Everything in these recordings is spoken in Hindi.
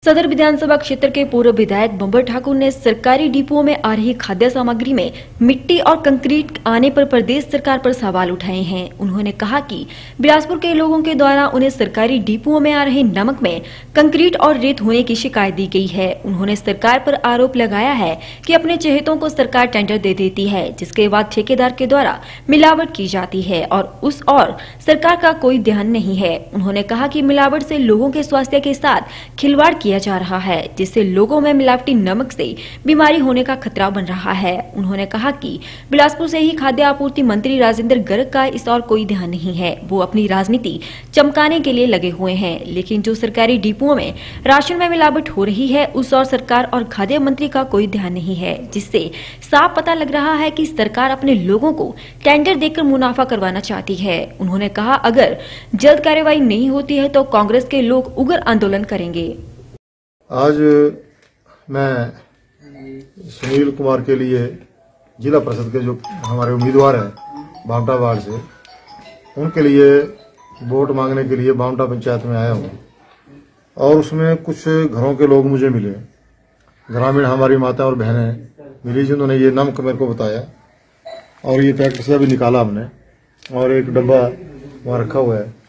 सदर विधानसभा क्षेत्र के पूर्व विधायक बंबर ठाकुर ने सरकारी डिपुओं में आ रही खाद्य सामग्री में मिट्टी और कंक्रीट आने पर प्रदेश सरकार पर सवाल उठाए हैं। उन्होंने कहा कि बिलासपुर के लोगों के द्वारा उन्हें सरकारी डिपुओं में आ रहे नमक में कंक्रीट और रेत होने की शिकायत दी गई है। उन्होंने सरकार पर आरोप लगाया है कि अपने चहेतों को सरकार टेंडर दे देती है, जिसके बाद ठेकेदार के द्वारा मिलावट की जाती है और सरकार का कोई ध्यान नहीं है। उन्होंने कहा कि मिलावट से लोगों के स्वास्थ्य के साथ खिलवाड़ किया जा रहा है, जिससे लोगों में मिलावटी नमक से बीमारी होने का खतरा बन रहा है। उन्होंने कहा कि बिलासपुर से ही खाद्य आपूर्ति मंत्री राजेंद्र गर्ग का इस और कोई ध्यान नहीं है। वो अपनी राजनीति चमकाने के लिए लगे हुए हैं, लेकिन जो सरकारी डिपुओं में राशन में मिलावट हो रही है उस और सरकार और खाद्य मंत्री का कोई ध्यान नहीं है, जिससे साफ पता लग रहा है कि सरकार अपने लोगों को टेंडर देकर मुनाफा करवाना चाहती है। उन्होंने कहा, अगर जल्द कार्रवाई नहीं होती है तो कांग्रेस के लोग उग्र आंदोलन करेंगे। आज मैं सुनील कुमार के लिए जिला परिषद के जो हमारे उम्मीदवार हैं बावटा वार्ड से, उनके लिए वोट मांगने के लिए बावटा पंचायत में आया हूँ और उसमें कुछ घरों के लोग मुझे मिले, ग्रामीण हमारी माता और बहनें मिली, जिन्होंने ये नमक मेरे को बताया और ये पैकेट से अभी निकाला हमने और एक डब्बा वहाँ रखा हुआ है।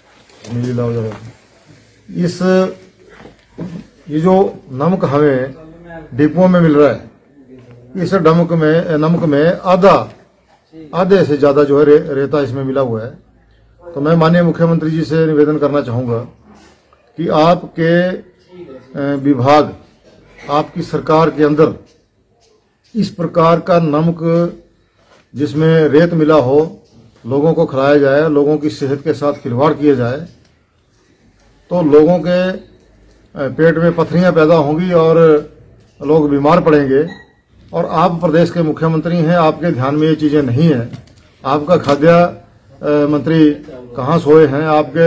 ये जो नमक हमें डिपुओं में मिल रहा है, इस नमक में आधे से ज्यादा जो है रेता इसमें मिला हुआ है। तो मैं माननीय मुख्यमंत्री जी से निवेदन करना चाहूंगा कि आपके विभाग, आपकी सरकार के अंदर इस प्रकार का नमक जिसमें रेत मिला हो लोगों को खिलाया जाए, लोगों की सेहत के साथ खिलवाड़ किया जाए, तो लोगों के पेट में पथरियां पैदा होंगी और लोग बीमार पड़ेंगे। और आप प्रदेश के मुख्यमंत्री हैं, आपके ध्यान में ये चीजें नहीं है। आपका खाद्य मंत्री कहाँ सोए हैं,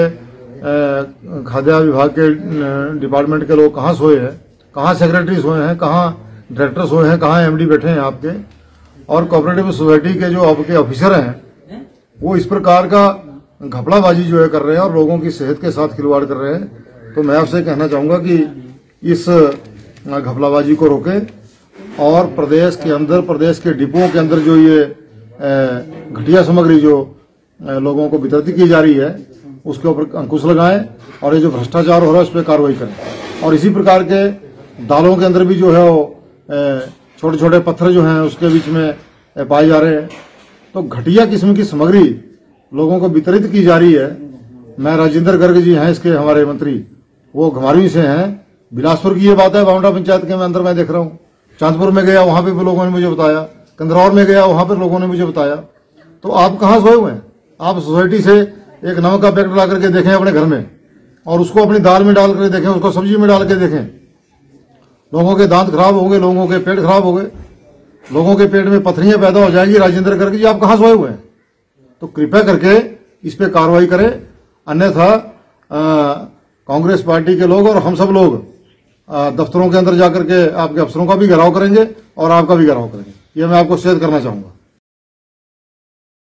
आपके खाद्य विभाग के डिपार्टमेंट के लोग कहाँ सोए हैं, कहाँ सेक्रेटरी सोए हैं, कहाँ डायरेक्टर सोए हैं, कहाँ एमडी बैठे हैं आपके, और कोऑपरेटिव सोसाइटी के जो आपके ऑफिसर हैं वो इस प्रकार का घपलाबाजी जो है कर रहे हैं और लोगों की सेहत के साथ खिलवाड़ कर रहे हैं। तो मैं आपसे कहना चाहूंगा कि इस घपलाबाजी को रोकें और प्रदेश के अंदर, प्रदेश के डिपुओं के अंदर जो ये घटिया सामग्री जो लोगों को वितरित की जा रही है उसके ऊपर अंकुश लगाएं और ये जो भ्रष्टाचार हो रहा है उस पर कार्रवाई करें। और इसी प्रकार के दालों के अंदर भी जो है वो छोटे छोटे पत्थर जो हैं उसके बीच में पाए जा रहे हैं। तो घटिया किस्म की सामग्री लोगों को वितरित की जा रही है। मैं राजेंद्र गर्ग जी हैं इसके हमारे मंत्री, वो घमारी से हैं। बिलासपुर की ये बात है, बावटा पंचायत के अंदर मैं देख रहा हूँ। चांदपुर में गया, वहां पे लोगों ने मुझे बताया, कंदरौर में गया, वहां पर लोगों ने मुझे बताया। तो आप कहाँ सोए हुए हैं? आप सोसाइटी से एक नमक का पैकेट ला करके देखें अपने घर में और उसको अपनी दाल में डाल कर देखें, उसको सब्जी में डाल के देखें। लोगों के दांत खराब होंगे, लोगों के पेट खराब हो गए, लोगों के पेट में पथरियां पैदा हो जाएंगी। राजेंद्र गर्ग जी, आप कहाँ सोए हुए हैं? तो कृपया करके इस पे कार्रवाई करें, अन्यथा कांग्रेस पार्टी के लोग और हम सब लोग दफ्तरों के अंदर जाकर के आपके अफसरों का भी घेराव करेंगे और आपका भी घेराव करेंगे। ये मैं आपको सचेत करना चाहूंगा।